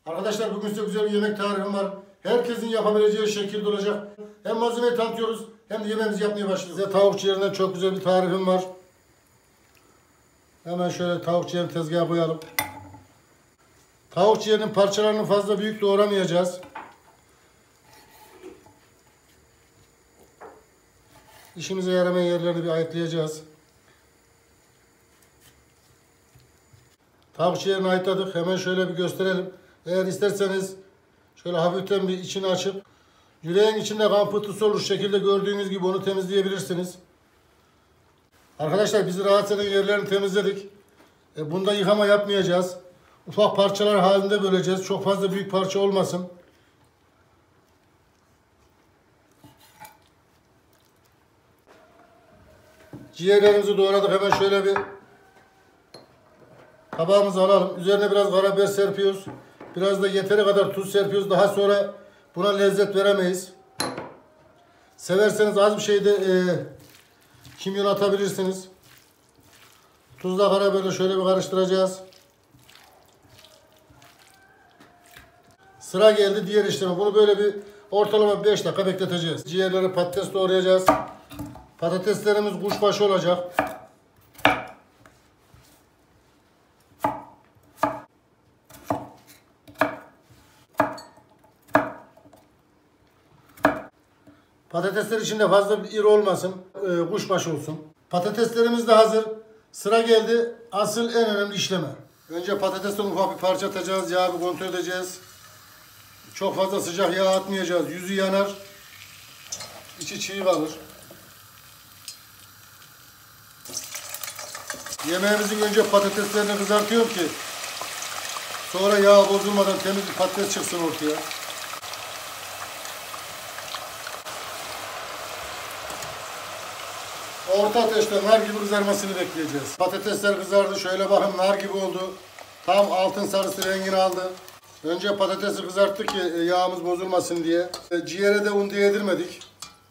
Arkadaşlar bugün size güzel bir yemek tarifim var. Herkesin yapabileceği şekilde olacak. Hem malzemeyi tanıtıyoruz hem de yemeğimizi yapmaya başlıyoruz. Size tavuk ciğerinden çok güzel bir tarifim var. Hemen şöyle tavuk ciğerini tezgaha koyalım. Tavuk ciğerinin parçalarını fazla büyük doğramayacağız. İşimize yaramayan yerlerini bir ayıklayacağız. Tavuk ciğerini ayıkladık. Hemen şöyle bir gösterelim. Eğer isterseniz şöyle hafiften bir içini açıp yüreğin içinde kan pıhtısı olur şekilde gördüğünüz gibi onu temizleyebilirsiniz. Arkadaşlar bizi rahatsız eden yerlerini temizledik. Bunda yıkama yapmayacağız. Ufak parçalar halinde böleceğiz. Çok fazla büyük parça olmasın. Ciğerlerimizi doğradık. Hemen şöyle bir tabağımızı alalım. Üzerine biraz karabiber serpiyoruz. Biraz da yeteri kadar tuz serpiyoruz. Daha sonra buna lezzet veremeyiz. Severseniz az bir şey de kimyon atabilirsiniz. Tuzla karabiberle şöyle bir karıştıracağız. Sıra geldi diğer işleme. Bunu böyle bir ortalama 5 dakika bekleteceğiz. Ciğerleri patates doğrayacağız. Patateslerimiz kuşbaşı olacak. Patatesler içinde fazla bir iri olmasın. Kuşbaşı olsun. Patateslerimiz de hazır. Sıra geldi asıl en önemli işleme. Önce patatesten ufak bir parça atacağız. Yağı bir kontrol edeceğiz. Çok fazla sıcak yağ atmayacağız. Yüzü yanar. İçi çiğ kalır. Yemeğimizin önce patateslerini kızartıyorum ki sonra yağ bozulmadan temiz bir patates çıksın ortaya. Orta ateşte nar gibi kızarmasını bekleyeceğiz. Patatesler kızardı. Şöyle bakın nar gibi oldu. Tam altın sarısı rengini aldı. Önce patatesi kızarttık ki yağımız bozulmasın diye. Ciğere de un değdirmedik.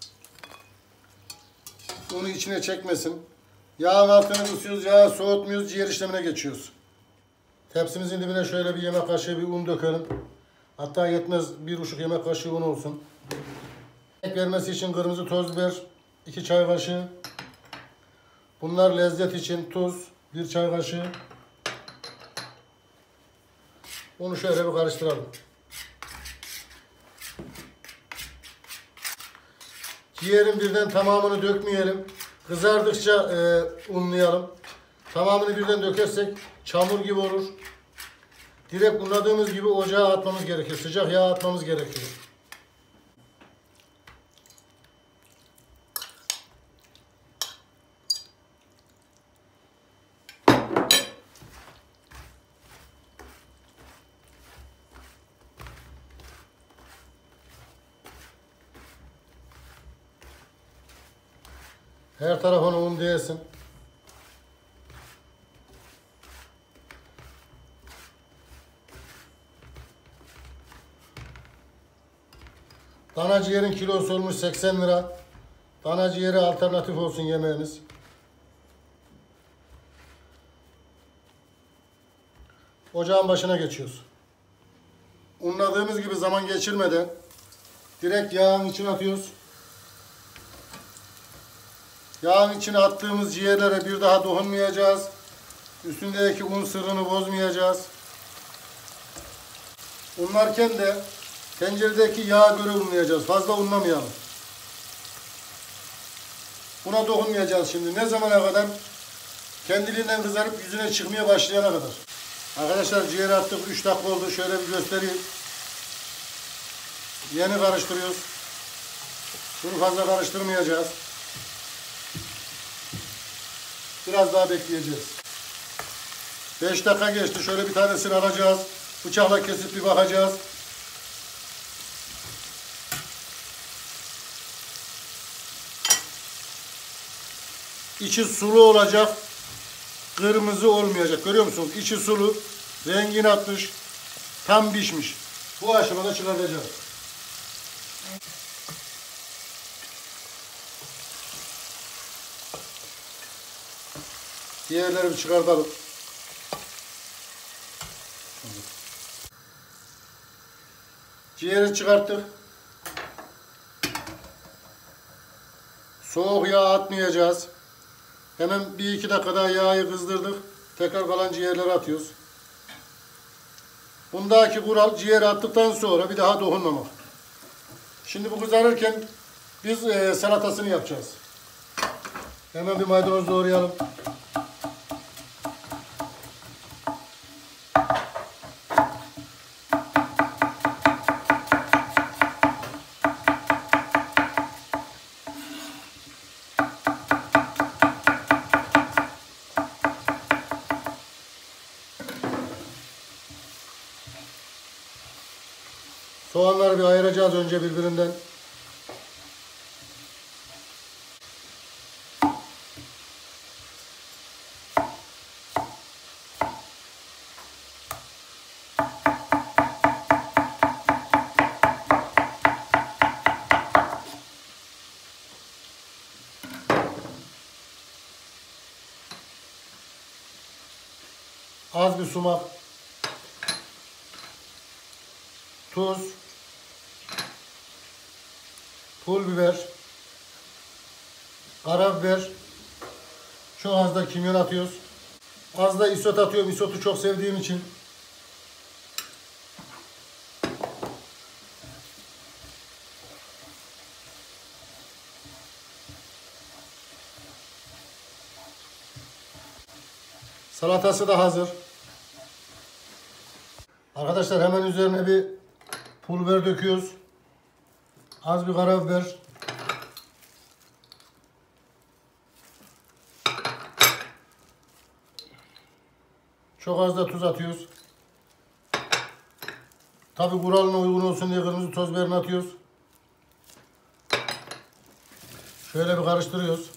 Unu içine çekmesin. Yağın altını kısıyoruz, yağı soğutmuyoruz, ciğer işlemine geçiyoruz. Tepsimizin dibine şöyle bir yemek kaşığı bir un dökelim. Hatta yetmez 1,5 yemek kaşığı un olsun. Renk vermesi için kırmızı toz biber 2 çay kaşığı. Bunlar lezzet için tuz 1 çay kaşığı. Bunu şöyle bir karıştıralım. Ciğerin birden tamamını dökmeyelim. Kızardıkça unlayalım. Tamamını birden dökersek çamur gibi olur. Direkt unladığımız gibi ocağa atmamız gerekiyor. Sıcak yağ atmamız gerekiyor. Her tarafına un değsin. Dana ciğerin kilosu olmuş 80 lira. Dana ciğeri alternatif olsun yemeğimiz. Ocağın başına geçiyoruz. Unladığımız gibi zaman geçirmeden direkt yağın içine atıyoruz. Yağın içine attığımız ciğerlere bir daha dokunmayacağız. Üstündeki un sırrını bozmayacağız. Unlarken de tenceredeki yağa göre unlayacağız. Fazla unlamayalım. Buna dokunmayacağız şimdi. Ne zamana kadar? Kendiliğinden kızarıp yüzüne çıkmaya başlayana kadar. Arkadaşlar ciğeri attık. 3 dakika oldu. Şöyle bir göstereyim. Yeni karıştırıyoruz. Bunu fazla karıştırmayacağız. Biraz daha bekleyeceğiz. 5 dakika geçti. Şöyle bir tanesini alacağız. Bıçakla kesip bir bakacağız. İçi sulu olacak. Kırmızı olmayacak. Görüyor musunuz? İçi sulu. Rengini atmış. Tam pişmiş. Bu aşamada çıkartacağız. Diğerleri bir çıkartalım. Ciğeri çıkarttık. Soğuk yağ atmayacağız. Hemen 1-2 dakika daha yağı kızdırdık. Tekrar kalan ciğerleri atıyoruz. Bundaki kural ciğeri attıktan sonra bir daha dokunmamak. Şimdi bu kızarırken biz salatasını yapacağız. Hemen bir maydanoz doğrayalım. Soğanları bir ayıracağız önce birbirinden. Az bir sumak, tuz, pul biber, karabiber, çok az da kimyon atıyoruz. Az da isot atıyorum. İsotu çok sevdiğim için. Salatası da hazır. Arkadaşlar hemen üzerine bir pul biber döküyoruz. Az bir karabiber. Çok az da tuz atıyoruz. Tabi kuralına uygun olsun diye kırmızı toz biberini atıyoruz. Şöyle bir karıştırıyoruz.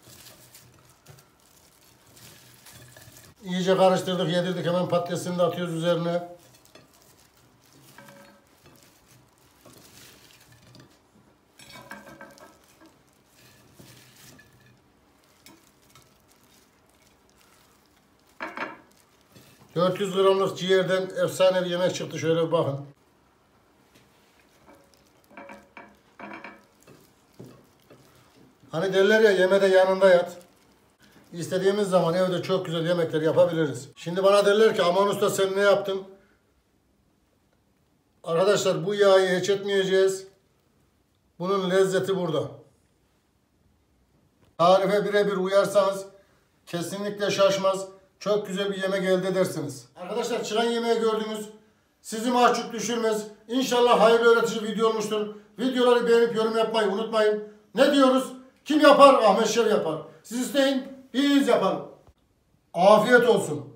İyice karıştırdık, yedirdik. Hemen patatesini de atıyoruz üzerine. ...400 gramlık ciğerden efsane bir yemek çıktı. Şöyle bir bakın. Hani derler ya, yeme de yanında yat. İstediğimiz zaman evde çok güzel yemekler yapabiliriz. Şimdi bana derler ki aman usta sen ne yaptın? Arkadaşlar bu yağı hiç etmeyeceğiz. Bunun lezzeti burada. Tarife birebir uyarsanız kesinlikle şaşmaz. Çok güzel bir yemek elde edersiniz. Arkadaşlar çıran yemeği gördünüz. Sizi mahcup düşürmez. İnşallah hayırlı öğretici video olmuştur. Videoları beğenip yorum yapmayı unutmayın. Ne diyoruz? Kim yapar? Ahmet Şef yapar. Siz isteyin, biz yapalım. Afiyet olsun.